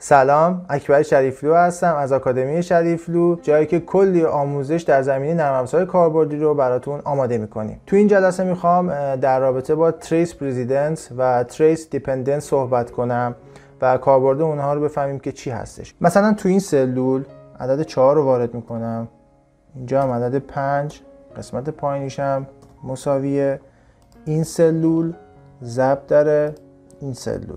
سلام، اکبر شریفلو هستم از آکادمی شریفلو، جایی که کلی آموزش در زمینه نرم افزار کاربردی رو براتون آماده می‌کنیم. تو این جلسه می‌خوام در رابطه با تریس پرزیدنس و تریس دیپندنس صحبت کنم و کاربرد اونها رو بفهمیم که چی هستش. مثلا تو این سلول عدد 4 رو وارد می‌کنم. اینجا هم عدد 5، قسمت پایینیش هم مساویه این سلول ضرب در این سلول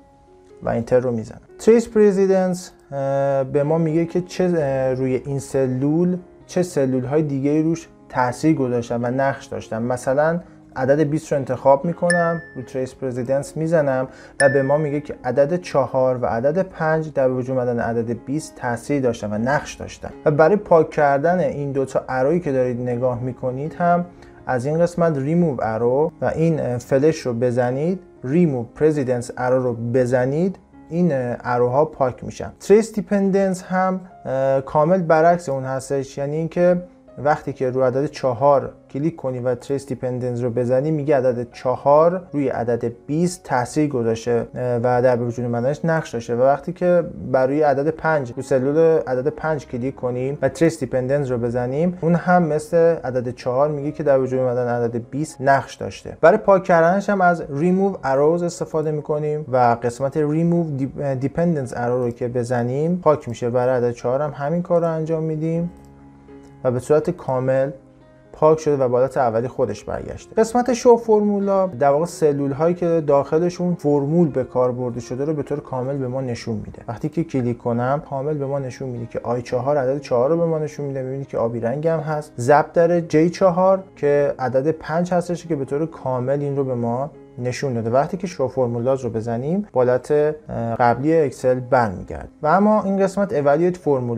و اینتر رو میزنم. تریس پرزیدنس به ما میگه که چه روی این سلول چه سلول های دیگه روش تاثیر گذاشتن و نقش داشتن. مثلا عدد 20 رو انتخاب میکنم، رو تریس پرزیدنس میزنم و به ما میگه که عدد 4 و عدد 5 در وجود اومدن عدد 20 تاثیر داشتن و نقش داشتن. و برای پاک کردن این دوتا ارویی که دارید نگاه میکنید هم از این قسمت ریموو ارو و این فلش رو بزنید، ریموو پرزیدنس ارو رو بزنید، این اروها پاک میشن. تریس دیپندنس هم کامل برعکس اون هستش، یعنی اینکه وقتی که روی عدد 4 کلیک کنی و تریس دیپندنس رو بزنی میگه عدد 4 روی عدد 20 تاثیر گذاشته و در وجود اومدنش نقش داشته. و وقتی که برای عدد 5 رو سلول عدد 5 کلیک کنیم و تریس دیپندنس رو بزنیم، اون هم مثل عدد 4 میگه که در وجود اومدن عدد 20 نقش داشته. برای پاک کردنش هم از ریموو اروز استفاده میکنیم و قسمت ریموو دیپندنس ارو رو که بزنیم پاک میشه. برای عدد 4 هم همین کار رو انجام میدیم و به صورت کامل پاک شده و به حالت اولی خودش برگشته. قسمت شو فرمولا در واقع سلول هایی که داخلشون فرمول به کار برده شده رو به طور کامل به ما نشون میده. وقتی که کلیک کنم کامل به ما نشون میده که I4 عدد 4 رو به ما نشون میده. میبینید که آبی رنگ هم هست. ضرب در J4 که عدد 5 هستش که به طور کامل این رو به ما نشون داده. وقتی که شو فرمولاز رو بزنیم بالات قبلی اکسل برمیگرد. و اما این قسمت اوالویت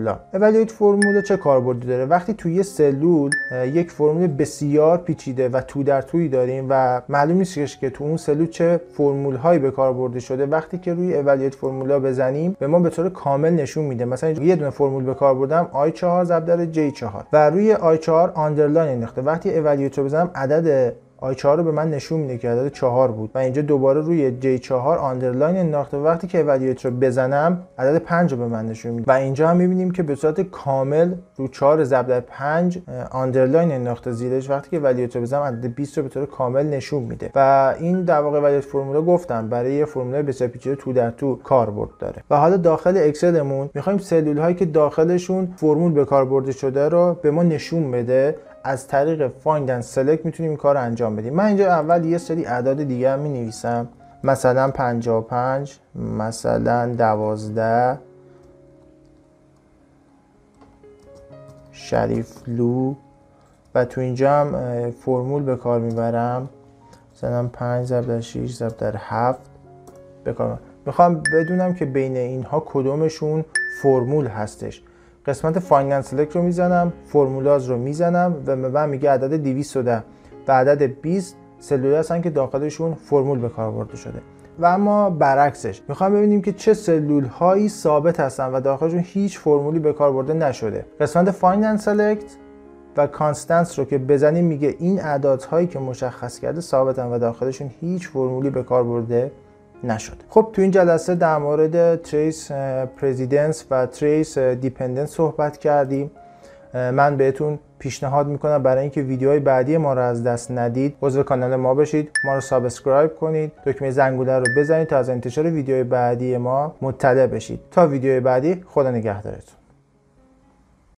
فرمولا چه کاربردی داره؟ وقتی توی یه سلول یک فرمول بسیار پیچیده و تو در تویی داریم و معلوم نیستش که تو اون سلول چه فرمول هایی به کار برده شده، وقتی که روی اوالویت فرمولا بزنیم به ما به طور کامل نشون میده. مثلا یه دونه فرمول به کار بردم I4 ضرب در J4 و روی I4 آندرلاین انداخته. وقتی اوالویت رو بزنم عدد I4 رو به من نشون میده که عدد 4 بود و اینجا دوباره روی J4 آندرلاین انداخته. وقتی که اوالویت رو بزنم عدد 5 رو به من نشون میده و اینجا هم میبینیم که به صورت کامل رو 4 ضرب در 5 آندرلاین انداخته زیرش. وقتی که اوالویت رو بزنم عدد 20 رو به طور کامل نشون میده و این در واقع اوالویت فرمولا گفتم برای یه فرمول بسیار پیچیده تو در تو کاربرد داره. و حالا داخل اکسلمون میخوایم سلول هایی که داخلشون فرمول به کار برده شده رو به ما نشون بده. از طریق فایند اند سلکت میتونیم این کار رو انجام بدیم. من اینجا اول یه سری اعداد دیگه هم مینویسم، مثلا 55، مثلا 12، شریفلو و تو اینجا هم فرمول به کار میبرم، مثلا 5 ضرب در 6 ضرب در 7 به کار. میخوام بدونم که بین اینها کدومشون فرمول هستش. قسمت فایند اند سلکت رو میزنم، فرمولاز رو میزنم و به من میگه عدد 210 و عدد 20 سلولی هستن که داخلشون فرمول به کار برده شده. و اما برعکسش میخوام ببینیم که چه سلول هایی ثابت هستن و داخلشون هیچ فرمولی به کار برده نشده. قسمت فایند اند سلکت و کانستنس رو که بزنیم میگه این اعدادهایی که مشخص کرده ثابتن و داخلشون هیچ فرمولی به کار برده نشد. خب تو این جلسه در مورد تریس پرزیدنس و تریس دیپندنس صحبت کردیم. من بهتون پیشنهاد میکنم برای اینکه ویدیوهای بعدی ما رو از دست ندید عضو کانال ما بشید، ما رو سابسکرایب کنید، دکمه زنگوله رو بزنید تا از انتشار ویدیوهای بعدی ما مطلع بشید. تا ویدیوهای بعدی، خدا نگهدارتون.